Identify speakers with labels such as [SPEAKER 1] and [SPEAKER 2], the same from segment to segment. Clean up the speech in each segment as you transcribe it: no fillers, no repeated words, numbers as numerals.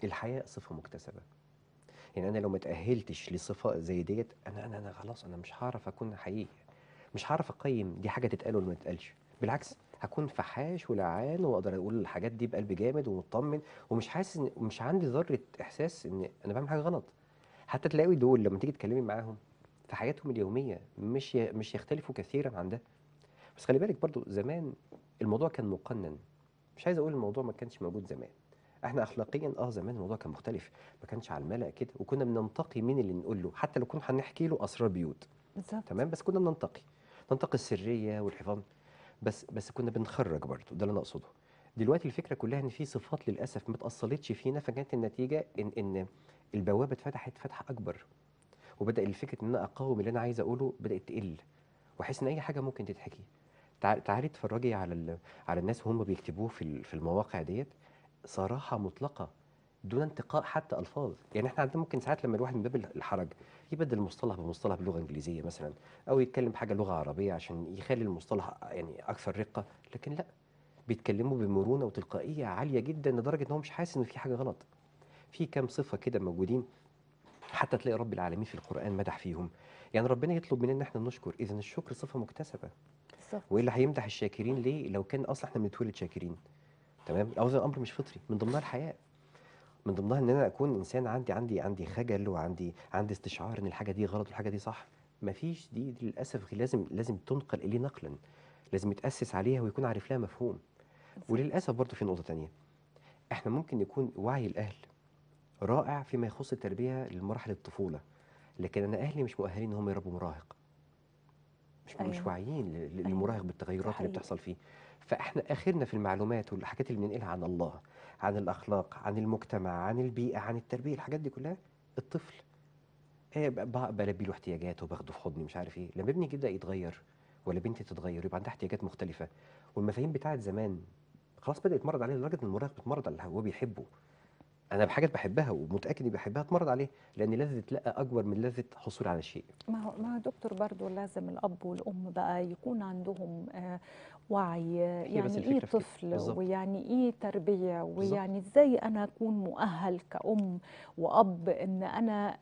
[SPEAKER 1] الحياء صفة مكتسبة. يعني أنا لو ما تأهلتش لصفة زي ديت أنا خلاص أنا مش هاعرف أكون حقيقي، مش هاعرف أقيم دي حاجة تتقال ولا ما تتقالش، بالعكس هكون فحاش ولعان وأقدر أقول الحاجات دي بقلب جامد ومطمن ومش حاسس ومش عندي ذرة إحساس إن أنا بعمل حاجة غلط. حتى تلاقي دول لما تيجي تتكلمي معاهم في حياتهم اليومية مش يختلفوا كثيرا عن ده. بس خلي بالك برضو زمان الموضوع كان مقنن، مش عايز اقول الموضوع ما كانش موجود زمان. احنا اخلاقيا زمان الموضوع كان مختلف، ما كانش على الملأ كده، وكنا بننتقي مين اللي نقول له حتى لو كنا هنحكي له اسرار بيوت.
[SPEAKER 2] بالظبط.
[SPEAKER 1] تمام، بس كنا ننتقي السريه والحفاظ. بس كنا بنخرج برضه، ده اللي انا اقصده. دلوقتي الفكره كلها ان في صفات للاسف ما اتاصلتش فينا، فكانت النتيجه ان البوابه اتفتحت فتحه اكبر، وبدا الفكره ان انا اقاوم اللي انا عايز اقوله بدات تقل، واحس ان اي حاجه ممكن تتحكي. تعالي اتفرجي على الناس وهم بيكتبوه في المواقع ديت، صراحه مطلقه دون انتقاء حتى الفاظ. يعني احنا عندنا ممكن ساعات لما الواحد من باب الحرج يبدل مصطلح بمصطلح بلغه انجليزيه مثلا، او يتكلم بحاجه لغه عربيه عشان يخلي المصطلح يعني اكثر رقه، لكن لا، بيتكلموا بمرونه وتلقائيه عاليه جدا لدرجه ان هو مش حاسس ان في حاجه غلط. في كام صفه كده موجودين، حتى تلاقي رب العالمين في القران مدح فيهم. يعني ربنا يطلب مننا ان احنا نشكر، اذا الشكر صفه مكتسبه.
[SPEAKER 2] بالظبط.
[SPEAKER 1] والا هيمدح الشاكرين ليه لو كان اصلا احنا بنتولد شاكرين؟ تمام، او ده الامر مش فطري، من ضمنها الحياء، من ضمنها ان انا اكون انسان عندي خجل، وعندي استشعار ان الحاجه دي غلط والحاجه دي صح. مفيش دي للاسف لازم تنقل اليه نقلا، لازم يتاسس عليها ويكون عارف لها مفهوم.
[SPEAKER 2] بالظبط.
[SPEAKER 1] وللاسف برضو في نقطه تانية، احنا ممكن يكون وعي الاهل رائع فيما يخص التربيه لمراحل الطفوله، لكن انا اهلي مش مؤهلين ان هم يربوا مراهق، مش
[SPEAKER 2] ايوه.
[SPEAKER 1] واعيين
[SPEAKER 2] ايوه.
[SPEAKER 1] للمراهق
[SPEAKER 2] ده
[SPEAKER 1] بالتغيرات اللي
[SPEAKER 2] حقيقي.
[SPEAKER 1] بتحصل فيه. فاحنا اخرنا في المعلومات والحاجات اللي بننقلها عن الله، عن الاخلاق، عن المجتمع، عن البيئه، عن التربيه، الحاجات دي كلها. الطفل بلبي له احتياجاته وباخده في حضني مش عارف ايه. لما ابني يبدا يتغير ولا بنتي تتغير يبقى عندها احتياجات مختلفه، والمفاهيم بتاعت زمان خلاص بدات تمرض عليه، لدرجه ان المراهق بتمرض على اللي هو بيحبه. انا بحاجات بحبها ومتاكد اني بحبها اتمرض عليه، لان لذه لا اكبر من لذه حصول على شيء.
[SPEAKER 2] ما هو دكتور برضو لازم الأب والأم بقى يكون عندهم وعي،
[SPEAKER 1] هي بس
[SPEAKER 2] يعني إيه
[SPEAKER 1] الفكره في كده
[SPEAKER 2] طفل
[SPEAKER 1] بالظبط.
[SPEAKER 2] ويعني إيه تربية
[SPEAKER 1] بالظبط.
[SPEAKER 2] ويعني إزاي أنا أكون مؤهل كأم وأب إن أنا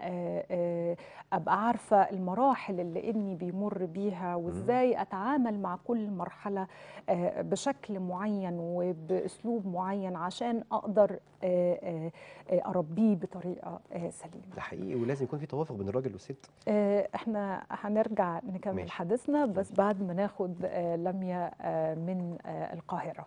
[SPEAKER 2] أبقى عارفة المراحل اللي ابني بيمر بيها
[SPEAKER 1] مم.
[SPEAKER 2] وإزاي أتعامل مع كل مرحلة بشكل معين وبأسلوب معين عشان أقدر أربيه بطريقة سليمة.
[SPEAKER 1] ده حقيقي، ولازم يكون في توافق بين الراجل والست.
[SPEAKER 2] احنا هنرجع نكمل
[SPEAKER 1] ماشي.
[SPEAKER 2] حديثنا
[SPEAKER 1] مم.
[SPEAKER 2] بس بعد ما ناخد لميا من القاهرة.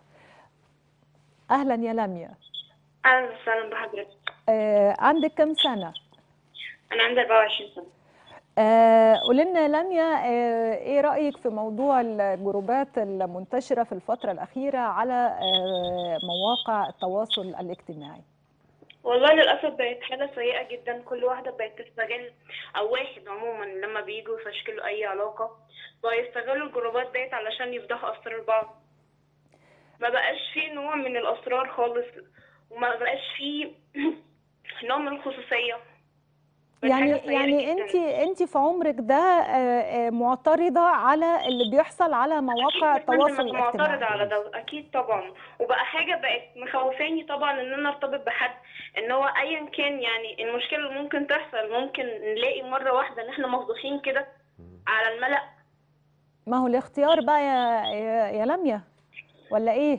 [SPEAKER 2] اهلا يا لميا.
[SPEAKER 3] أهلا وسهلا بحضرتك.
[SPEAKER 2] عندك كم سنة؟
[SPEAKER 3] أنا عندي 24 سنة.
[SPEAKER 2] قولي لنا يا لميا، ايه رأيك في موضوع الجروبات المنتشرة في الفترة الأخيرة على مواقع التواصل الاجتماعي؟
[SPEAKER 3] والله للأسف بقت حاجة سيئة جدا، كل واحدة بقت تستغل، أو واحد عموما لما بييجوا يفشكلوا أي علاقة بقوا يستغلوا الجروبات ديت علشان يفضحوا أسرار بعض. ما بقاش فيه نوع من الأسرار خالص، وما بقاش فيه نوع من الخصوصية. بقت
[SPEAKER 2] يعني
[SPEAKER 3] حاجة سيئة
[SPEAKER 2] يعني
[SPEAKER 3] جدا.
[SPEAKER 2] انت في عمرك ده معترضة على اللي بيحصل على
[SPEAKER 3] اكيد
[SPEAKER 2] مواقع
[SPEAKER 3] يا فندم
[SPEAKER 2] التواصل
[SPEAKER 3] انا معترضه
[SPEAKER 2] الاجتماعي؟
[SPEAKER 3] على
[SPEAKER 1] كويس.
[SPEAKER 3] ده، اكيد طبعا. وبقى حاجه بقت مخوفاني طبعا ان انا ارتبط بحد، ان هو ايا كان يعني المشكله اللي ممكن تحصل، ممكن نلاقي مره واحده ان احنا مفضوحين كده
[SPEAKER 1] مم.
[SPEAKER 3] على الملأ.
[SPEAKER 2] ما هو الاختيار بقى يا لميا، ولا ايه؟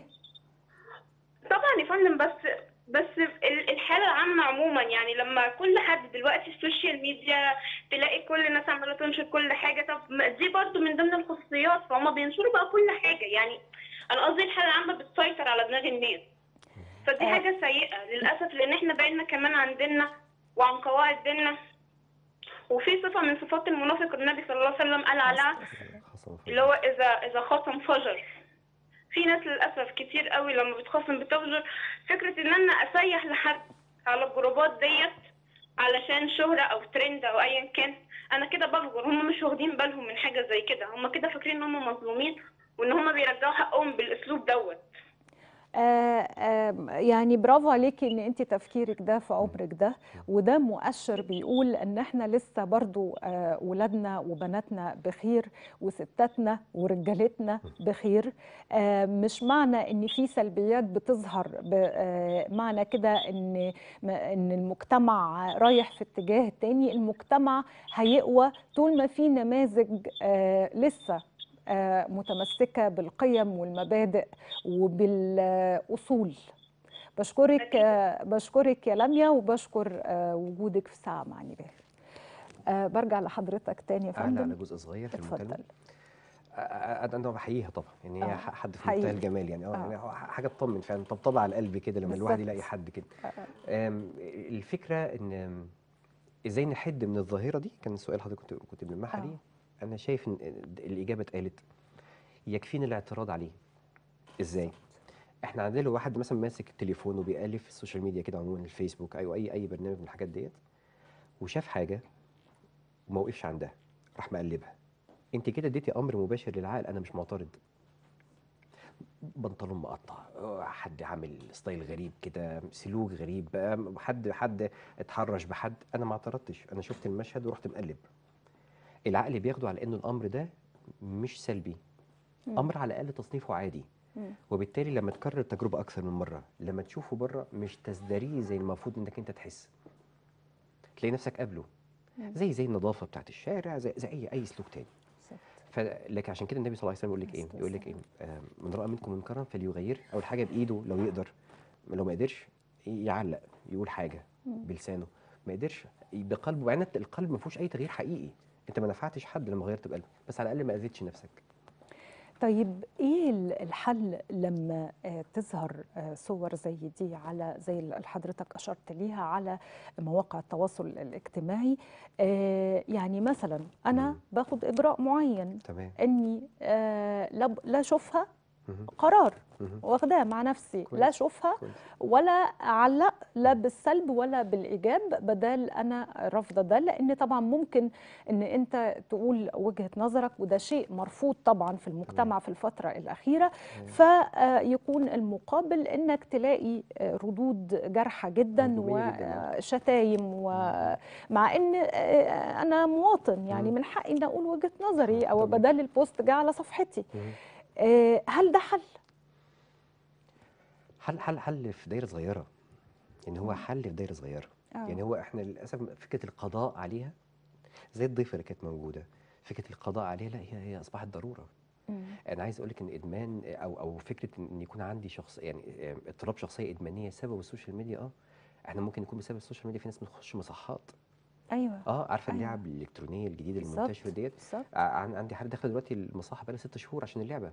[SPEAKER 3] طبعا يا فندم، بس الحاله العامه عموما، يعني لما كل حد دلوقتي السوشيال ميديا تلاقي كل الناس عماله تنشر كل حاجه، طب دي برضو من ضمن الخصوصيات، فهم بينشروا بقى كل حاجه يعني. انا قصدي الحاله العامه بتسيطر على دماغ الناس، فدي
[SPEAKER 2] آه،
[SPEAKER 3] حاجة سيئة للأسف، لأن احنا بقينا كمان عن ديننا وعن قواعد ديننا. وفي صفة من صفات المنافق النبي صلى الله عليه وسلم قال
[SPEAKER 2] عليه
[SPEAKER 3] عليها،
[SPEAKER 2] الصلاة والسلام.
[SPEAKER 1] خاصة
[SPEAKER 3] اللي
[SPEAKER 1] فجر.
[SPEAKER 3] هو إذا خاصم فجر. في ناس للأسف كتير قوي لما بتخاصم بتفجر. فكرة إن أنا أسيح لحد على الجروبات ديت علشان شهرة أو ترند أو أيا كان، أنا كده بفجر. هم مش واخدين بالهم من حاجة زي كده، هم كده فاكرين إن هم مظلومين وإن هم بيرجعوا حقهم بالأسلوب دوت.
[SPEAKER 2] يعني برافو عليكي ان انت تفكيرك ده في عمرك ده، وده مؤشر بيقول ان احنا لسه برضو ولادنا وبناتنا بخير، وستاتنا ورجالتنا بخير. مش معنى ان في سلبيات بتظهر معنى كده ان المجتمع رايح في اتجاه تاني. المجتمع هيقوى طول ما في نماذج لسه متمسكة بالقيم والمبادئ وبالأصول. بشكرك يا لميا، وبشكر وجودك في ساعة مع نيبال. برجع لحضرتك تاني يا فندم.
[SPEAKER 1] على جزء صغير في المكالمة.
[SPEAKER 2] اتفضل.
[SPEAKER 1] انا بحييها طبعا، يعني هي حد في
[SPEAKER 2] حقيقي.
[SPEAKER 1] منتهى الجمال، يعني يعني حاجه تطمن فعلا، طبطبه على القلب كده لما الواحد يلاقي حد كده. الفكره ان ازاي نحد من الظاهره دي، كان سؤال حضرتك كنت بنلمحها دي. انا شايف ان الاجابه اتقالت، يكفينا الاعتراض عليه. ازاي؟ احنا عندنا لو واحد مثلا ماسك التليفون وبيقلب في السوشيال ميديا كده عموما، الفيسبوك او اي برنامج من الحاجات ديت، وشاف حاجه وما وقفش عندها، راح مقلبها، انت كده اديتي امر مباشر للعقل انا مش معترض. بنطلون مقطع، حد عامل ستايل غريب كده، سلوك غريب، حد اتحرش بحد، انا ما اعترضتش، انا شفت المشهد ورحت مقلب. العقل بياخده على انه الامر ده مش سلبي، امر على الاقل تصنيفه عادي. وبالتالي لما تكرر التجربه اكثر من مره، لما تشوفه بره مش تزدريه زي المفروض انك انت تحس، تلاقي نفسك قابله زي النظافه بتاعت الشارع، زي اي سلوك تاني. فلك عشان كده النبي صلى الله عليه وسلم يقول لك ايه من راى منكم منكرا فليغير. اول حاجه بايده لو يقدر، لو ما قدرش يعلق، يقول حاجه بلسانه، ما قدرش بقلبه. وبعدين القلب ما فيهوش اي تغيير حقيقي، انت ما نفعتش حد لما غيرت بقلبك، بس على الاقل ما اذيتش نفسك.
[SPEAKER 2] طيب ايه الحل لما تظهر صور زي دي على زي اللي حضرتك اشرت ليها على مواقع التواصل الاجتماعي؟ يعني مثلا انا باخد اجراء معين،
[SPEAKER 1] تمام،
[SPEAKER 2] اني لا اشوفها، قرار واخداه مع نفسي، لا اشوفها ولا اعلق لا بالسلب ولا بالايجاب، بدل انا رافضه ده، لان طبعا ممكن ان انت تقول وجهه نظرك، وده شيء مرفوض طبعا في المجتمع في الفتره الاخيره. فيكون المقابل انك تلاقي ردود جارحه جدا وشتايم، ومع ان انا مواطن يعني من حقي ان اقول وجهه نظري، او بدل البوست جه على صفحتي. هل ده حل؟
[SPEAKER 1] حل في دايره صغيره، يعني هو حل في دايره صغيره. يعني هو احنا للاسف فكره القضاء عليها زي الضيفه اللي كانت موجوده، فكره القضاء عليها لا، هي اصبحت ضروره. انا عايز اقول لك ان ادمان او فكره ان يكون عندي شخص، يعني اضطراب شخصيه ادمانيه سبب السوشيال ميديا. احنا ممكن يكون بسبب السوشيال ميديا في ناس بتخش مصحات.
[SPEAKER 2] ايوه
[SPEAKER 1] عارفه اللعب الالكترونيه الجديده المنتشره ديت. عندي حد داخل دلوقتي المصحه بقى له 6 شهور عشان اللعبه.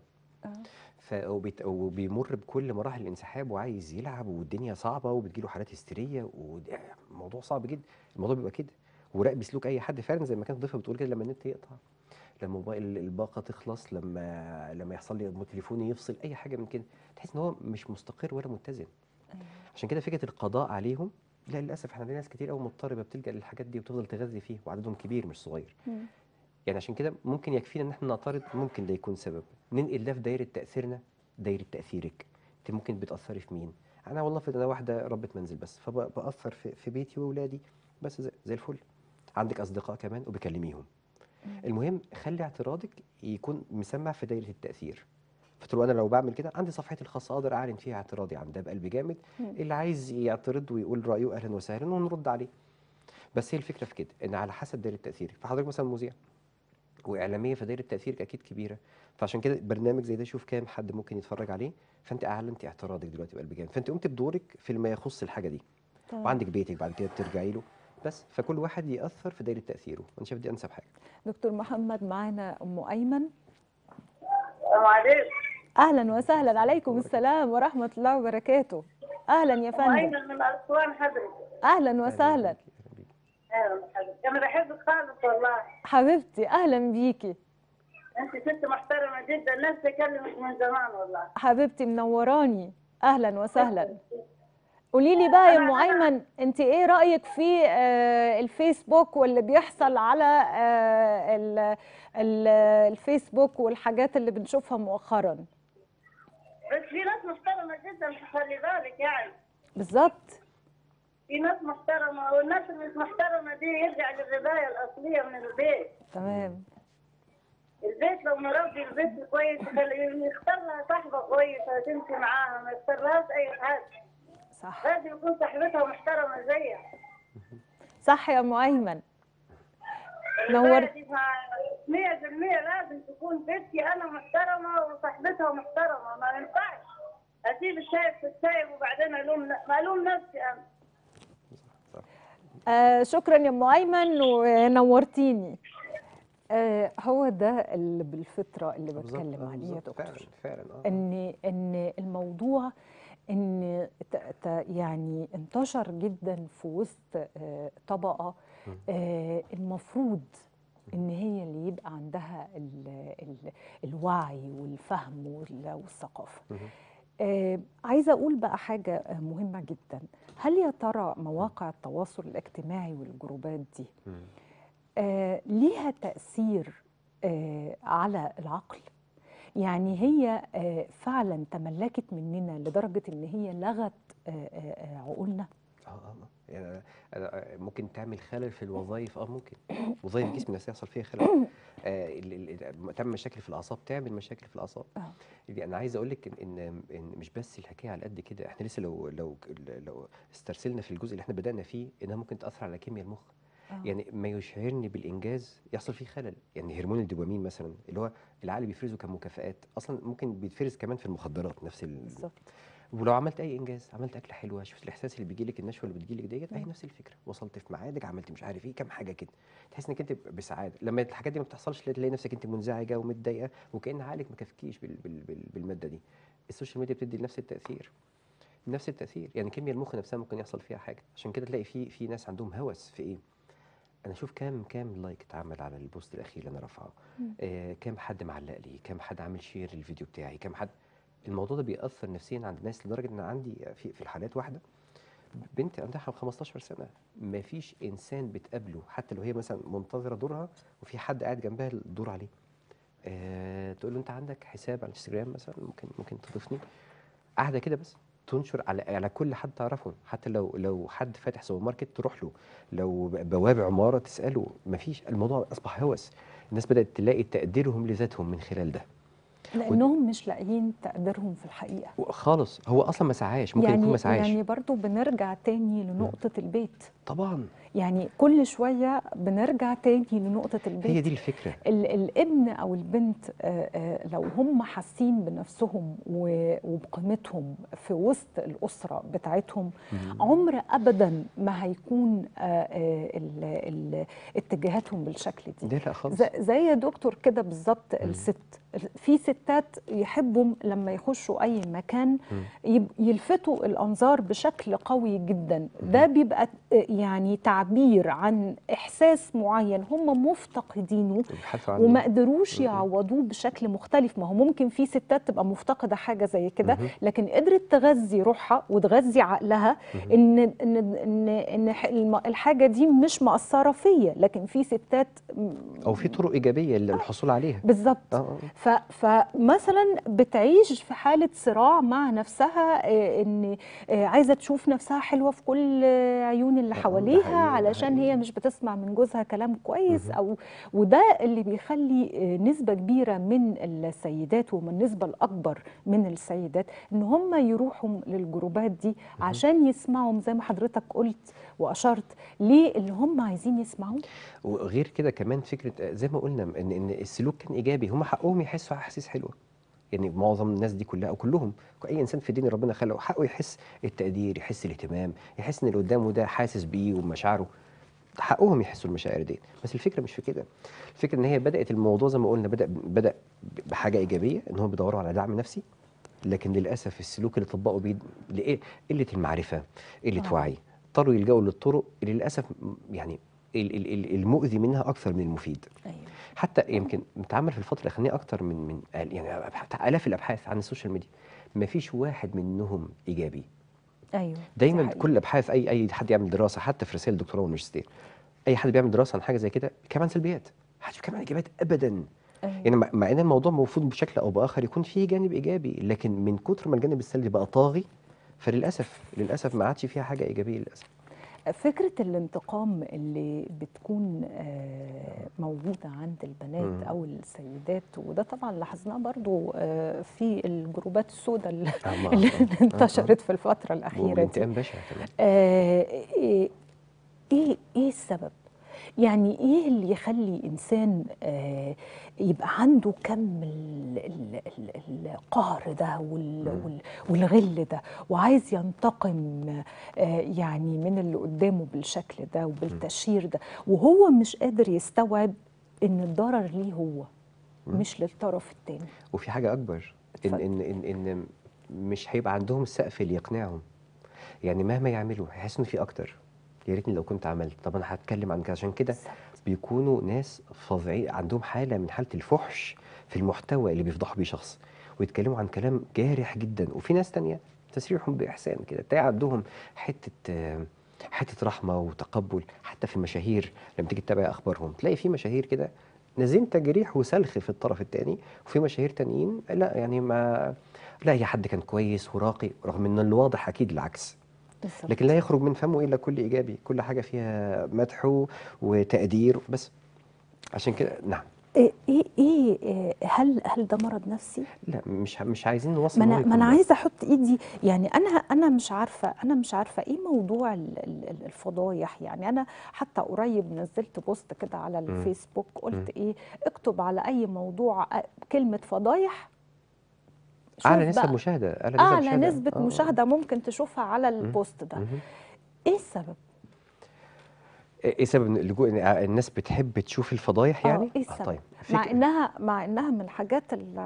[SPEAKER 1] وبيمر بكل مراحل الانسحاب وعايز يلعب، والدنيا صعبه وبتجيله حالات هستيريه، وموضوع صعب جدا. الموضوع بيبقى كده، وراقب سلوك اي حد فعلا زي ما كانت الضيفه بتقول كده، لما النت يقطع، لما موبايل الباقه تخلص، لما يحصل لي تليفوني يفصل، اي حاجه من كده، تحس ان هو مش مستقر ولا متزن. عشان كده فكره القضاء عليهم، لا للاسف احنا عندنا ناس كتير قوي مضطربه بتلجا للحاجات دي وتفضل تغذي فيه، وعددهم كبير مش صغير. يعني عشان كده ممكن يكفينا ان احنا نعترض، ممكن ده يكون سبب. ننقل ده في دايره تاثيرنا، دايره تاثيرك، انت ممكن بتاثري في مين؟ انا والله انا واحده ربة منزل بس، فباثر في بيتي واولادي بس، زي الفل. عندك اصدقاء كمان وبكلميهم. المهم خلي اعتراضك يكون مسمع في دايره التاثير. فتقول انا لو بعمل كده عندي صفحتي الخاصه اقدر اعلن فيها اعتراضي عن ده بقلب جامد. اللي عايز يعترض ويقول رايه اهلا وسهلا ونرد عليه. بس هي الفكره في كده، ان على حسب دايره تاثيرك. فحضرتك مثلا مذيع واعلاميه، فدايره تاثيرك اكيد كبيره، فعشان كده برنامج زي ده شوف كام حد ممكن يتفرج عليه، فانت اعلنتي اعتراضك دلوقتي بقلب جامد، فانت قمت بدورك في ما يخص الحاجه دي. وعندك بيتك بعد كده بترجعي له بس، فكل واحد ياثر في دايره تاثيره، وانا شايف دي انسب حاجه.
[SPEAKER 2] دكتور محمد، معانا ام ايمن.
[SPEAKER 3] السلام عليكم.
[SPEAKER 2] اهلا وسهلا. عليكم السلام ورحمه الله وبركاته. اهلا يا فندم.
[SPEAKER 3] ايمن من اسوان حضرتك.
[SPEAKER 2] اهلا وسهلا.
[SPEAKER 3] اهلا حضرتك، انا بحبك خالص والله.
[SPEAKER 2] حبيبتي اهلا بيكي.
[SPEAKER 3] انت ست محترمه جدا، الناس تكلمك من زمان والله.
[SPEAKER 2] حبيبتي منوراني، اهلا وسهلا. قولي لي بقى يا ام ايمن، انت ايه رايك في الفيسبوك واللي بيحصل على الفيسبوك والحاجات اللي بنشوفها مؤخرا؟
[SPEAKER 4] بس في ناس محترمة جدا، خلي بالك يعني.
[SPEAKER 2] بالظبط.
[SPEAKER 4] في ناس محترمة، والناس اللي مش محترمة دي يرجع للرباية الأصلية من البيت.
[SPEAKER 2] تمام.
[SPEAKER 4] البيت لو مربي البيت كويس يختار لها صاحبة كويسة تمشي معاها، ما يختارلهاش أي حد.
[SPEAKER 2] صح.
[SPEAKER 4] لازم يكون صاحبتها محترمة زيها.
[SPEAKER 2] صح يا أم أيمن.
[SPEAKER 4] الرباية دي 100% لازم تكون بنتي أنا محترمة وصاحبتها محترمة، ما ينفعش أسيب الشايب في الشايب وبعدين ألوم نفسي أنا.
[SPEAKER 2] شكرا يا أم أيمن ونورتيني. هو ده اللي بالفطرة اللي بتكلم عليه يا دكتور.
[SPEAKER 1] فعلا
[SPEAKER 2] ان الموضوع ان يعني انتشر جدا في وسط طبقة المفروض ان هي اللي يبقى عندها الوعي والفهم والثقافة. عايزة أقول بقى حاجة مهمة جدا. هل يا ترى مواقع التواصل الاجتماعي والجروبات دي ليها تأثير على العقل؟ يعني هي فعلا تملكت مننا لدرجة ان هي لغت عقولنا؟
[SPEAKER 1] يعني ممكن تعمل خلل في الوظائف. ممكن وظائف الجسم نفسها يحصل فيها خلل. تعمل مشاكل في الاعصاب، تعمل مشاكل في الاعصاب. انا عايز اقول لك ان مش بس الحكايه على قد كده، احنا لسه لو استرسلنا في الجزء اللي احنا بدانا فيه، انها ممكن تاثر على كيمياء المخ. يعني ما يشعرني بالانجاز يحصل فيه خلل. يعني هرمون الدوبامين مثلا اللي هو العقل بيفرزه كمكافآت، اصلا ممكن بيتفرز كمان في المخدرات نفس
[SPEAKER 2] بالظبط.
[SPEAKER 1] ولو عملت اي انجاز، عملت اكله حلوه، شفت الاحساس اللي بيجي لك، النشوه اللي بتجي لك ديت، اهي نفس الفكره. وصلت في ميعادك، عملت مش عارف ايه كام حاجه كده، تحس انك انت بسعاده. لما الحاجات دي ما بتحصلش تلاقي نفسك انت منزعجه ومتضايقه، وكأن عقلك ما كفكيش بالماده دي. السوشيال ميديا بتدي نفس التاثير. نفس التاثير. يعني كيمياء المخ نفسها ممكن يحصل فيها حاجه. عشان كده تلاقي في ناس عندهم هوس في ايه. انا اشوف كام لايك اتعمل على البوست الاخير اللي انا رافعه، كام حد معلق لي، كام حد عامل شير للفيديو بتاعي، كام حد. الموضوع ده بيأثر نفسيا عند الناس لدرجه ان عندي في الحالات واحده بنت عندها 15 سنه، ما فيش انسان بتقابله حتى لو هي مثلا منتظره دورها وفي حد قاعد جنبها الدور عليه، تقول له انت عندك حساب على الانستجرام مثلا، ممكن تضيفني. قاعده كده بس تنشر على كل حد تعرفه، حتى لو حد فاتح سوبر ماركت تروح له، لو بواب عماره تساله. مفيش. الموضوع اصبح هوس. الناس بدات تلاقي تقديرهم لذاتهم من خلال ده،
[SPEAKER 2] لانهم مش لاقيين تقديرهم في الحقيقه
[SPEAKER 1] خالص. هو اصلا ما سعاش، ممكن يكون ما سعاش.
[SPEAKER 2] يعني برضو بنرجع تاني لنقطه البيت.
[SPEAKER 1] طبعا.
[SPEAKER 2] يعني كل شويه بنرجع تاني لنقطه البيت.
[SPEAKER 1] هي دي الفكره.
[SPEAKER 2] الابن او البنت لو هم حاسين بنفسهم وبقيمتهم في وسط الاسره بتاعتهم، عمر ابدا ما هيكون اتجاهاتهم بالشكل دي.
[SPEAKER 1] لا خالص.
[SPEAKER 2] زي يا دكتور كده بالظبط. الست، في ستات يحبوا لما يخشوا اي مكان يلفتوا الانظار بشكل قوي جدا. ده بيبقى يعني تعبير عن احساس معين هم مفتقدينه وما قدروش يعوضوه بشكل مختلف. ما هو ممكن في ستات تبقى مفتقده حاجه زي كده، لكن قدرت تغذي روحها وتغذي عقلها ان الحاجه دي مش مأثره فيا، لكن في ستات
[SPEAKER 1] او في طرق ايجابيه للحصول عليها.
[SPEAKER 2] بالظبط. فمثلا بتعيش في حاله صراع مع نفسها، ان عايزه تشوف نفسها حلوه في كل عيون اللي حواليها علشان هي مش بتسمع من جوزها كلام كويس. وده اللي بيخلي نسبه كبيره من السيدات ومن النسبه الاكبر من السيدات ان هم يروحوا للجروبات دي عشان يسمعوا زي ما حضرتك قلت واشرت ليه اللي هم عايزين يسمعوه.
[SPEAKER 1] وغير كده كمان فكره زي ما قلنا ان السلوك كان ايجابي. هم حقهم يحسوا احاسيس حلوه. يعني معظم الناس دي كلها او كلهم، اي انسان في الدنيا ربنا خلقه حقه يحس التقدير، يحس الاهتمام، يحس ان اللي قدامه ده حاسس بيه ومشاعره. حقهم يحسوا المشاعر دي. بس الفكره مش في كده. الفكره ان هي بدات الموضوع زي ما قلنا بدا بحاجه ايجابيه، ان هم بيدوروا على دعم نفسي. لكن للاسف السلوك اللي طبقوا قله المعرفه، قله وعي، اضطروا يلجأوا للطرق اللي للاسف يعني المؤذي منها اكثر من المفيد.
[SPEAKER 2] أيوة.
[SPEAKER 1] حتى يمكن متعمل في الفتره الاخرانيه اكثر من يعني الاف الابحاث عن السوشيال ميديا، ما فيش واحد منهم ايجابي.
[SPEAKER 2] ايوه.
[SPEAKER 1] دايما كل الابحاث، اي حد يعمل دراسه حتى في رسائل دكتوراه وماجستير، اي حد بيعمل دراسه عن حاجه زي كده كمان سلبيات، محدش بيتكلم عن ايجابيات ابدا. يعني مع ان الموضوع المفروض بشكل او باخر يكون فيه جانب ايجابي، لكن من كتر ما الجانب السلبي بقى طاغي، فللاسف ما عادش فيها حاجه ايجابيه للاسف.
[SPEAKER 2] فكرة الانتقام اللي بتكون موجودة عند البنات أو السيدات، وده طبعا لاحظناه برضو في الجروبات السوداء اللي انتشرت في الفترة الأخيرة دي.
[SPEAKER 1] وانتقام بشع كمان.
[SPEAKER 2] إيه السبب؟ يعني ايه اللي يخلي انسان يبقى عنده كم القهر ده والغل ده، وعايز ينتقم يعني من اللي قدامه بالشكل ده وبالتشهير ده، وهو مش قادر يستوعب ان الضرر ليه هو مش للطرف التاني.
[SPEAKER 1] وفي حاجه اكبر، ان مش هيبقى عندهم السقف اللي يقنعهم. يعني مهما يعملوا هيحسوا ان في اكتر. يا ريتني لو كنت عملت. طب انا هتكلم عن كده. عشان كده بيكونوا ناس فظيعين، عندهم حاله من حاله الفحش في المحتوى اللي بيفضحوا بيه شخص، ويتكلموا عن كلام جارح جدا. وفي ناس تانية تسريحهم باحسان كده، تلاقي عندهم حته رحمه وتقبل. حتى في المشاهير لما تيجي تتابع اخبارهم تلاقي في مشاهير كده نازلين تجريح وسلخ في الطرف الثاني، وفي مشاهير تانيين لا، يعني ما لا، هي حد كان كويس وراقي، رغم ان الواضح اكيد العكس. لكن لا يخرج من فمه الا كل ايجابي، كل حاجه فيها مدح وتقدير بس. عشان كده نعم.
[SPEAKER 2] هل ده مرض نفسي؟
[SPEAKER 1] لا، مش عايزين نوصل.
[SPEAKER 2] ما انا عايزه احط ايدي، يعني انا مش عارفه ايه موضوع الفضايح. يعني انا حتى قريب نزلت بوست كده على الفيسبوك، قلت ايه، اكتب على اي موضوع كلمه فضايح،
[SPEAKER 1] اعلى نسبه مشاهده،
[SPEAKER 2] اعلى نسبه مشاهده ممكن تشوفها على البوست ده. ايه السبب؟
[SPEAKER 1] ايه سبب اللجوء؟ الناس بتحب تشوف الفضايح يعني؟
[SPEAKER 2] ايه السبب؟
[SPEAKER 1] طيب،
[SPEAKER 2] مع انها من الحاجات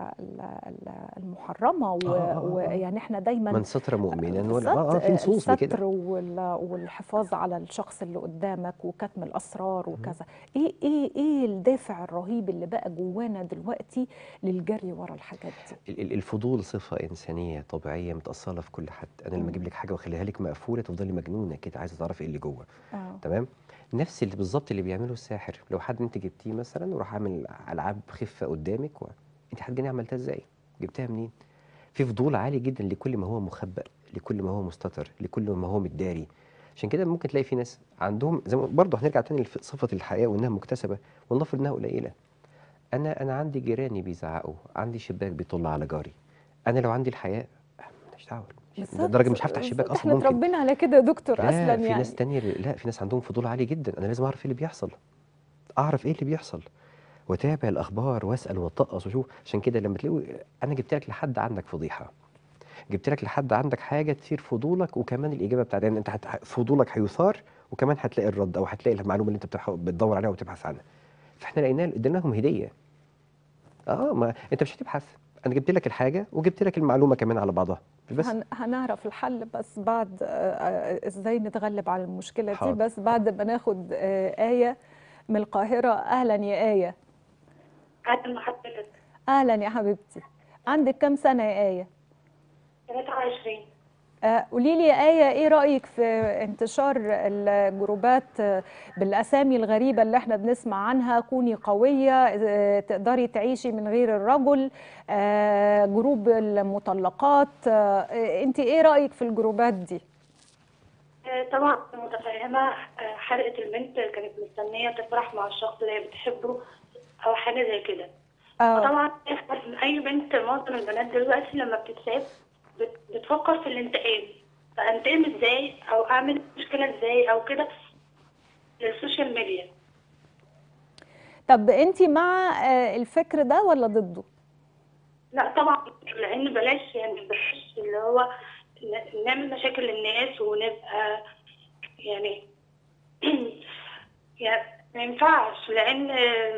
[SPEAKER 2] المحرمه، ويعني احنا دايما
[SPEAKER 1] من ستر مؤمنا في نصوص بكده،
[SPEAKER 2] الستر والحفاظ على الشخص اللي قدامك وكتم الاسرار وكذا. ايه الدافع الرهيب اللي بقى جوانا دلوقتي للجري ورا الحاجات دي؟
[SPEAKER 1] الفضول صفه انسانيه طبيعيه متاصله في كل حد. انا لما اجيب لك حاجه واخليها لك مقفوله تفضلي مجنونه كده عايزه تعرفي ايه اللي جوه. تمام. نفس اللي بالظبط اللي بيعمله الساحر. لو حد انت جبتيه مثلا وراح عامل العاب خفه قدامك، انت هتجيني عملتها ازاي؟ جبتها منين؟ في فضول عالي جدا لكل ما هو مخبأ، لكل ما هو مستتر، لكل ما هو متداري. عشان كده ممكن تلاقي في ناس عندهم زي برضه هنرجع تاني لصفه الحياه وانها مكتسبه، ولنفرض انها قليله. انا عندي جيراني بيزعقوا، عندي شباك بيطل على جاري. انا لو عندي الحياء ماليش دعوه، لدرجه مش هفتح الشباك اصلا.
[SPEAKER 2] احنا اتربينا على كده يا دكتور اصلا.
[SPEAKER 1] لا، في
[SPEAKER 2] يعني
[SPEAKER 1] ناس تانية، لا، في ناس عندهم فضول عالي جدا. انا لازم اعرف ايه اللي بيحصل، اعرف ايه اللي بيحصل، واتابع الاخبار واسال واطقص واشوف. عشان كده لما تلاقوا انا جبت لك لحد عندك فضيحه، جبت لك لحد عندك حاجه تثير فضولك، وكمان الاجابه بتاعتها يعني انت فضولك هيثار، وكمان هتلاقي الرد او هتلاقي المعلومه اللي انت بتدور عليها وتبحث عنها. فاحنا ادينا لهم هديه. ما انت مش هتبحث، انا جبت لك الحاجه وجبت لك المعلومه كمان على بعضها. بس
[SPEAKER 2] هنعرف الحل بس بعد ازاي نتغلب على المشكله دي.
[SPEAKER 1] حاضر.
[SPEAKER 2] بس بعد ما ناخد آية من القاهره. اهلا يا آية.
[SPEAKER 3] اهلا حضرتك.
[SPEAKER 2] اهلا يا حبيبتي. عندك كام سنه يا آية؟
[SPEAKER 3] 23.
[SPEAKER 2] قولي لي يا آية، ايه رأيك في انتشار الجروبات بالاسامي الغريبة اللي احنا بنسمع عنها؟ كوني قوية، تقدري تعيشي من غير الرجل، جروب المطلقات، انت ايه رأيك في الجروبات دي؟
[SPEAKER 3] طبعا متفهمة. حرقة البنت كانت مستنية تفرح مع الشخص اللي هي بتحبه او حاجة زي كده. طبعا اي بنت، معظم البنات دلوقتي لما بتتساب بتفكر في الانتقام، فانتقم ازاي او اعمل مشكله ازاي او كده للسوشيال ميديا.
[SPEAKER 2] طب انت مع الفكر ده ولا ضده؟
[SPEAKER 3] لا طبعا، لان بلاش اللي هو نعمل مشاكل للناس ونبقى يعني ما ينفعش، لان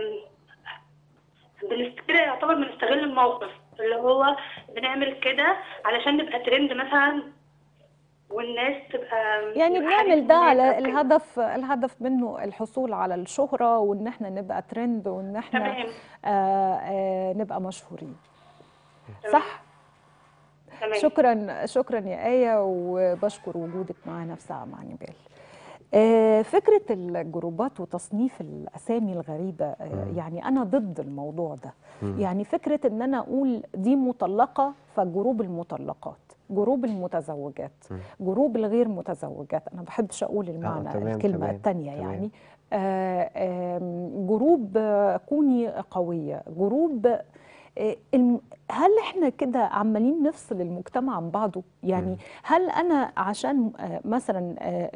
[SPEAKER 3] كده يعتبر بنستغل الموقف، اللي هو بنعمل كده علشان نبقى ترند مثلا والناس تبقى
[SPEAKER 2] يعني بنعمل ده على الهدف منه الحصول على الشهرة، وان احنا نبقى ترند، وان احنا نبقى مشهورين. صح؟
[SPEAKER 3] تمام.
[SPEAKER 2] شكرا يا آية، وبشكر وجودك معنا في ساعة مع نبال. فكرة الجروبات وتصنيف الأسامي الغريبة، يعني أنا ضد الموضوع ده. يعني فكرة إن أنا أقول دي مطلقة فجروب المطلقات، جروب المتزوجات، جروب الغير متزوجات، أنا ما بحبش أقول المعنى الكلمة التانية يعني. جروب كوني قوية، جروب هل احنا كده عمالين نفصل المجتمع عن بعضه؟ يعني هل انا عشان مثلا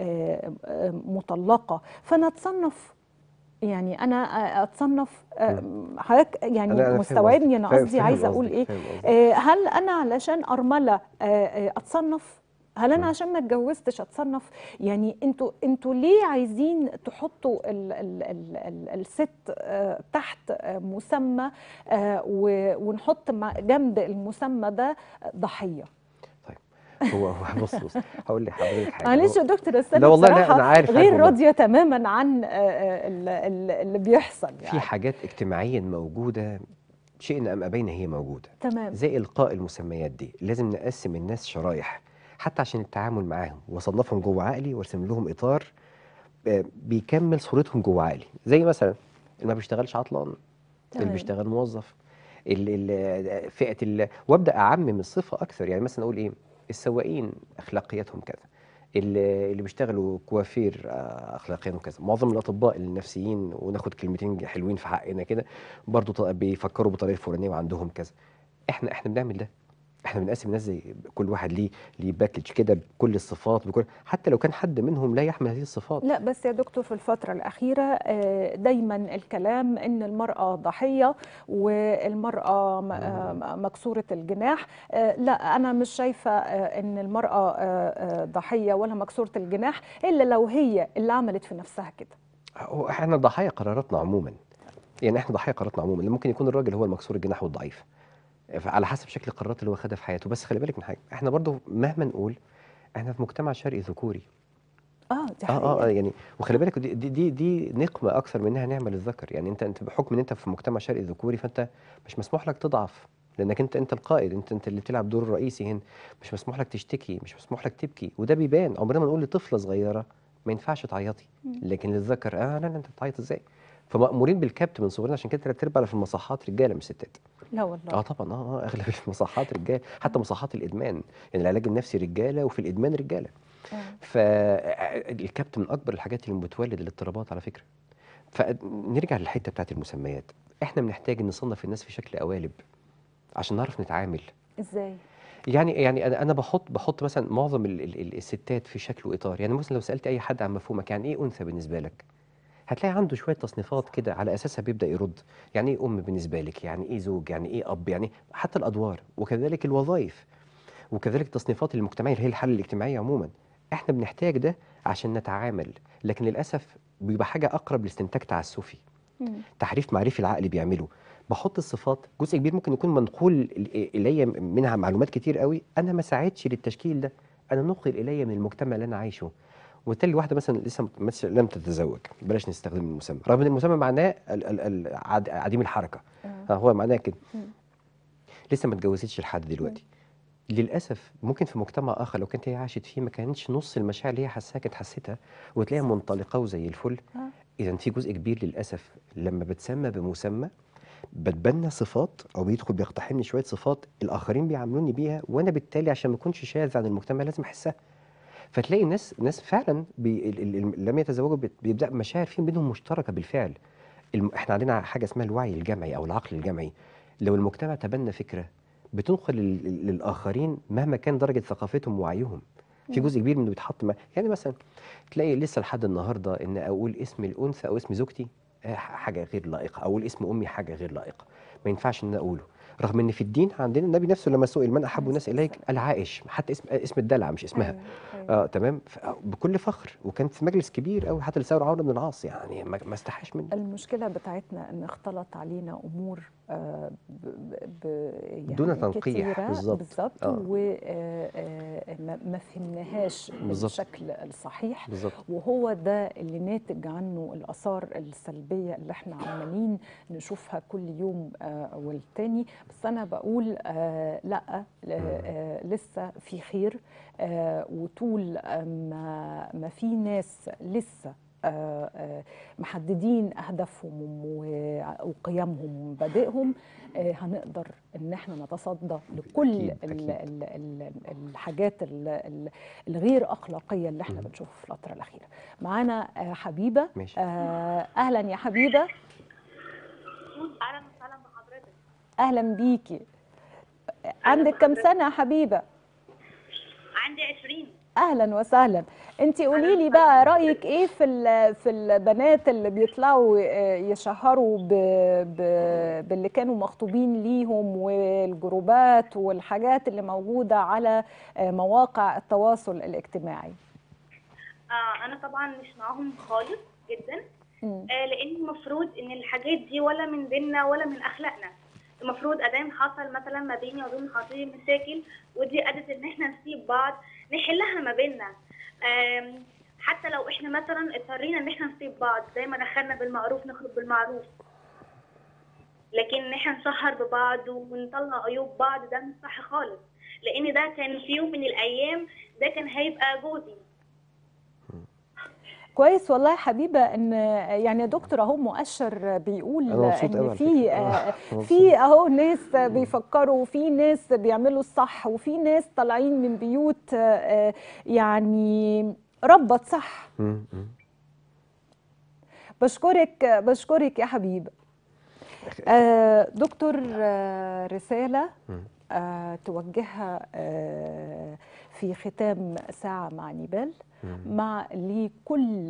[SPEAKER 2] مطلقة فانا اتصنف، يعني انا اتصنف حضرتك يعني
[SPEAKER 1] أنا
[SPEAKER 2] مستوعبني انا قصدي عايزه اقول
[SPEAKER 1] قصدك.
[SPEAKER 2] ايه؟ هل انا علشان ارمله اتصنف؟ هل انا عشان ما اتجوزتش اتصنف؟ يعني انتوا ليه عايزين تحطوا الست تحت مسمى ونحط جنب المسمى ده ضحيه؟
[SPEAKER 1] هو بص هقول لحضرتك حاجه.
[SPEAKER 2] معلش يا دكتور، بس
[SPEAKER 1] لا والله
[SPEAKER 2] بصراحه
[SPEAKER 1] لا، انا عارف
[SPEAKER 2] غير راضيه تماما عن اللي بيحصل. يعني
[SPEAKER 1] في حاجات اجتماعيا موجوده شئنا ام ابينا هي موجوده،
[SPEAKER 2] تمام.
[SPEAKER 1] زي القاء المسميات دي. لازم نقسم الناس شرايح حتى عشان التعامل معاهم، واصنفهم جوه عقلي وارسم لهم اطار بيكمل صورتهم جوه عقلي. زي مثلا اللي ما بيشتغلش عطلان، اللي بيشتغل موظف، فئه وابدا اعمم الصفه اكثر. يعني مثلا اقول ايه؟ السواقين اخلاقياتهم كذا، اللي بيشتغلوا كوافير اخلاقياتهم كذا، معظم الاطباء النفسيين، وناخد كلمتين حلوين في حقنا كده، برضو بيفكروا بطريقه فلانيه وعندهم كذا. احنا بنعمل ده، احنا بنقسم الناس زي كل واحد ليه باكج كده بكل الصفات، حتى لو كان حد منهم لا يحمل هذه الصفات.
[SPEAKER 2] لا بس يا دكتور، في الفترة الأخيرة دايما الكلام إن المرأة ضحية والمرأة مكسورة الجناح. لا، أنا مش شايفة إن المرأة ضحية ولا مكسورة الجناح إلا لو هي اللي عملت في نفسها كده.
[SPEAKER 1] احنا ضحايا قراراتنا عموما، يعني احنا ضحايا قراراتنا عموما. ممكن يكون الراجل هو المكسور الجناح والضعيف على حسب شكل القرارات اللي هو خدها في حياته. بس خلي بالك من حاجه، احنا برضو مهما نقول احنا في مجتمع شرقي ذكوري.
[SPEAKER 2] دي حقيقة.
[SPEAKER 1] يعني وخلي بالك دي نقمه اكثر منها نعمه للذكر. يعني انت بحكم ان انت في مجتمع شرقي ذكوري، فانت مش مسموح لك تضعف، لانك انت القائد، انت اللي بتلعب دور الرئيسي هنا. مش مسموح لك تشتكي، مش مسموح لك تبكي، وده بيبان. عمرنا ما نقول لطفله صغيره ما ينفعش تعيطي، لكن للذكر لا انت بتعيط ازاي؟ فمأمورين بالكبت من صغرنا. عشان كده 3/4 في المصحات رجاله مش ستات.
[SPEAKER 2] لا والله.
[SPEAKER 1] طبعا اغلب المصحات رجاله، حتى مصحات الادمان. يعني العلاج النفسي رجاله، وفي الادمان رجاله. فالكبت من اكبر الحاجات اللي بتولد الاضطرابات على فكره. فنرجع للحته بتاعت المسميات، احنا بنحتاج نصنف الناس في شكل قوالب عشان نعرف نتعامل
[SPEAKER 2] ازاي.
[SPEAKER 1] يعني انا بحط مثلا معظم الستات في شكل واطار. يعني مثلا لو سالت اي حد عن مفهومك يعني ايه انثى بالنسبه لك، هتلاقي عنده شويه تصنيفات كده على اساسها بيبدا يرد. يعني ايه ام بالنسبه لك، يعني ايه زوج، يعني ايه اب، يعني حتى الادوار، وكذلك الوظائف، وكذلك التصنيفات المجتمعيه اللي هي الحاله الاجتماعيه عموما. احنا بنحتاج ده عشان نتعامل، لكن للاسف بيبقى حاجه اقرب لاستنتاج تعسفي، تحريف معرفي العقل بيعمله. بحط الصفات، جزء كبير ممكن يكون منقول الي منها معلومات كتير قوي انا ما ساعدش للتشكيل ده، انا نقل الي من المجتمع اللي انا عايشه. وبالتالي الواحده مثلا لسه لم تتزوج، بلاش نستخدم المسمى، رغم ان المسمى معناه عديم الحركه. هو معناه كده. لسه ما اتجوزتش لحد دلوقتي. للاسف ممكن في مجتمع اخر لو كانت هي عاشت فيه ما كانتش نص المشاعر اللي هي حاساها كانت حسيتها، وتلاقيها منطلقه وزي الفل. اذا في جزء كبير للاسف لما بتسمى بمسمى بتبنى صفات او بيقتحمني شويه صفات الاخرين بيعاملوني بيها، وانا بالتالي عشان ما اكونش شاذ عن المجتمع لازم احسها. فتلاقي ناس فعلا لم يتزوجوا بيبدا مشاعر فيهم بينهم مشتركه بالفعل. احنا عندنا حاجه اسمها الوعي الجمعي او العقل الجمعي. لو المجتمع تبنى فكره بتنقل للاخرين مهما كان درجه ثقافتهم ووعيهم. في جزء كبير منه بيتحط يعني مثلا تلاقي لسه لحد النهارده ان اقول اسم الانثى او اسم زوجتي حاجه غير لائقه، اقول اسم امي حاجه غير لائقه، ما ينفعش ان اقوله. رغم ان في الدين عندنا النبي نفسه لما سئل من احب الناس اليك قال عائش، حتى اسم الدلع مش اسمها. تمام. بكل فخر، وكان في مجلس كبير قوي حتى لسان عمرو بن العاص، يعني ما استحاش منه.
[SPEAKER 2] المشكله بتاعتنا ان اختلط علينا امور يعني
[SPEAKER 1] دون تنقيح.
[SPEAKER 2] كتيرة
[SPEAKER 1] بالظبط.
[SPEAKER 2] بالظبط، وما فهمناهاش
[SPEAKER 1] بالظبط.
[SPEAKER 2] بالشكل الصحيح،
[SPEAKER 1] بالظبط.
[SPEAKER 2] وهو ده اللي ناتج عنه الآثار السلبية اللي احنا عمالين نشوفها كل يوم والتاني. بس أنا بقول لأ، لسه في خير، وطول ما في ناس لسه محددين أهدافهم وقيمهم ومبادئهم، هنقدر إن احنا نتصدى لكل الحاجات الغير أخلاقية اللي احنا بنشوفها في الفترة الأخيرة. معانا حبيبة. أهلا يا حبيبة.
[SPEAKER 3] أهلا وسهلا بحضرتك.
[SPEAKER 2] أهلا بيكي. عندك كم سنة يا حبيبة؟
[SPEAKER 3] عندي 20.
[SPEAKER 2] اهلا وسهلا. انتي قولي لي بقى رايك ايه في البنات اللي بيطلعوا يشهروا باللي كانوا مخطوبين ليهم، والجروبات والحاجات اللي موجوده على مواقع التواصل الاجتماعي؟
[SPEAKER 3] انا طبعا مش معاهم خالص جدا، لان المفروض ان الحاجات دي ولا من ديننا ولا من اخلاقنا. المفروض ادام حصل مثلا ما بيني وبين خطيبي مشاكل ودي ادت ان احنا نسيب بعض، نحلها ما بيننا. حتى لو احنا مثلا اضطرينا ان احنا نسيب بعض، زي ما دخلنا بالمعروف نخرج بالمعروف. لكن ان احنا نسهر ببعض ونطلع عيوب بعض ده مش صح خالص، لان ده كان في يوم من الايام ده كان هيبقى جوزي.
[SPEAKER 2] كويس والله يا حبيبه، ان يعني يا دكتور اهو مؤشر بيقول ان في اهو ناس بيفكروا، وفي ناس بيعملوا الصح، وفي ناس طالعين من بيوت يعني ربط صح. بشكرك يا حبيبه. دكتور، رساله توجهها في ختام ساعة مع نيبال مع لكل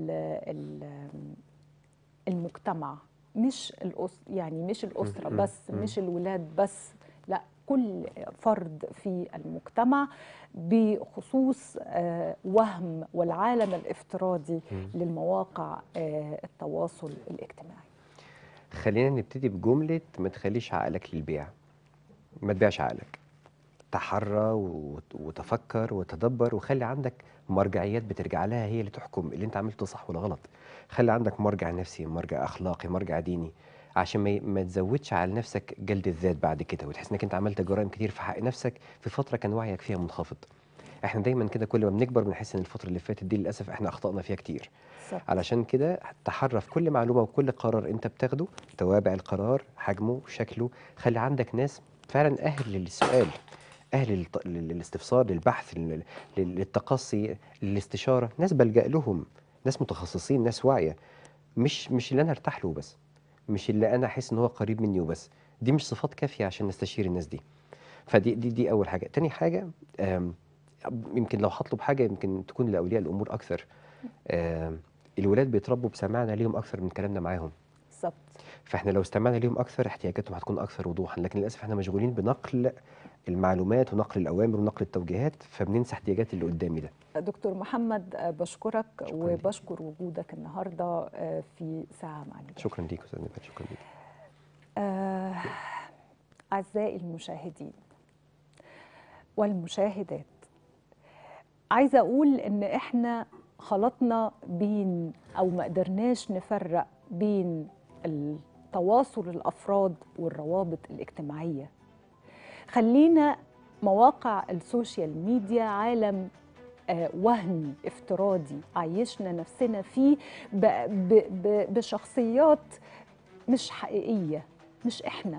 [SPEAKER 2] المجتمع، مش يعني مش الأسرة بس، مش الولاد بس، لا، كل فرد في المجتمع، بخصوص وهم والعالم الافتراضي للمواقع التواصل الاجتماعي.
[SPEAKER 1] خلينا نبتدي بجملة: ما تخليش عقلك للبيع، ما تبيعش عقلك. تحرى وتفكر وتدبر، وخلي عندك مرجعيات بترجع لها هي اللي تحكم اللي انت عملته صح ولا غلط. خلي عندك مرجع نفسي، مرجع اخلاقي، مرجع ديني، عشان ما تزودش على نفسك جلد الذات بعد كده، وتحس انك انت عملت جرائم كتير في حق نفسك في فتره كان وعيك فيها منخفض. احنا دايما كده كل ما بنكبر بنحس ان الفتره اللي فاتت دي للاسف احنا اخطأنا فيها كتير. علشان كده تحرى في كل معلومه وكل قرار انت بتاخده، توابع القرار، حجمه، شكله. خلي عندك ناس فعلا اهل للسؤال، اهل للاستفسار، للبحث، للتقصي، للاستشاره، ناس بلجأ لهم، ناس متخصصين، ناس واعيه، مش اللي انا ارتاح له بس، مش اللي انا احس ان هو قريب مني وبس. دي مش صفات كافيه عشان نستشير الناس دي. فدي اول حاجه. تاني حاجه، يمكن لو هطلب حاجه يمكن تكون لاولياء الامور اكثر. الولاد بيتربوا بسماعنا ليهم اكثر من كلامنا معاهم.
[SPEAKER 2] بالظبط.
[SPEAKER 1] فاحنا لو استمعنا ليهم اكثر احتياجاتهم هتكون اكثر وضوحا، لكن للاسف احنا مشغولين بنقل المعلومات ونقل الاوامر ونقل التوجيهات، فبننسى احتياجات اللي قدامي ده.
[SPEAKER 2] دكتور محمد، بشكرك وبشكر وجودك النهارده في ساعه مع نيبال.
[SPEAKER 1] شكرا ليك استاذ نيبال. شكرا ليك.
[SPEAKER 2] اعزائي المشاهدين والمشاهدات، عايزه اقول ان احنا خلطنا بين، او ما قدرناش نفرق بين التواصل الافراد والروابط الاجتماعيه. خلينا مواقع السوشيال ميديا عالم وهمي افتراضي عايشنا نفسنا فيه بشخصيات مش حقيقيه، مش احنا،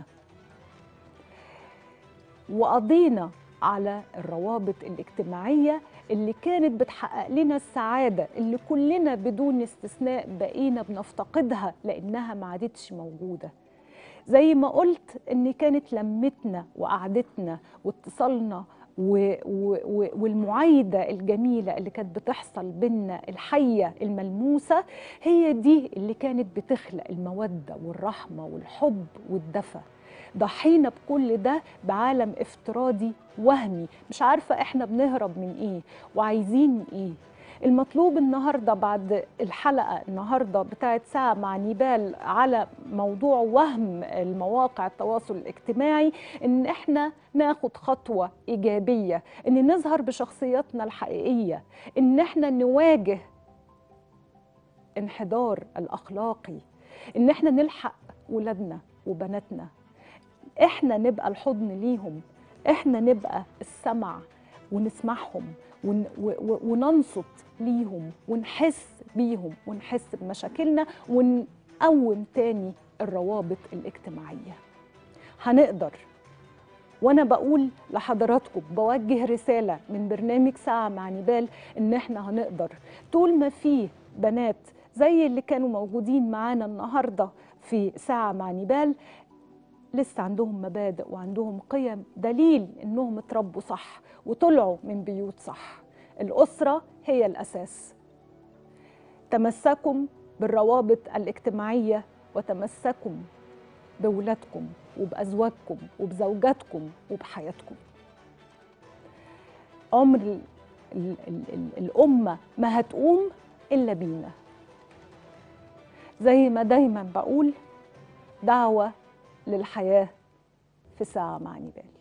[SPEAKER 2] وقضينا على الروابط الاجتماعية اللي كانت بتحقق لنا السعادة، اللي كلنا بدون استثناء بقينا بنفتقدها لأنها ما عادتش موجودة. زي ما قلت إن كانت لمتنا وقعدتنا واتصالنا والمعايدة الجميلة اللي كانت بتحصل بينا، الحية الملموسة، هي دي اللي كانت بتخلق المودة والرحمة والحب والدفى. ضحينا بكل ده بعالم افتراضي وهمي، مش عارفة احنا بنهرب من ايه وعايزين ايه. المطلوب النهارده بعد الحلقه النهارده بتاعت ساعه مع نيبال على موضوع وهم المواقع التواصل الاجتماعي، ان احنا ناخد خطوه ايجابيه، ان نظهر بشخصياتنا الحقيقيه، ان احنا نواجه انحدار الاخلاقي، ان احنا نلحق ولادنا وبناتنا، احنا نبقى الحضن ليهم، احنا نبقى السمع ونسمعهم وننصت ليهم ونحس بيهم ونحس بمشاكلنا ونقوم تاني الروابط الاجتماعية. هنقدر. وانا بقول لحضراتكم بوجه رسالة من برنامج ساعة مع نيبال ان احنا هنقدر طول ما فيه بنات زي اللي كانوا موجودين معانا النهاردة في ساعة مع نيبال لسه عندهم مبادئ وعندهم قيم، دليل انهم اتربوا صح وطلعوا من بيوت صح. الأسرة هي الأساس. تمسكوا بالروابط الاجتماعية وتمسكوا بولادكم وبأزواجكم وبزوجاتكم وبحياتكم. عمر الأمة ما هتقوم إلا بينا. زي ما دايما بقول، دعوة للحياة في ساعة مع نيبال.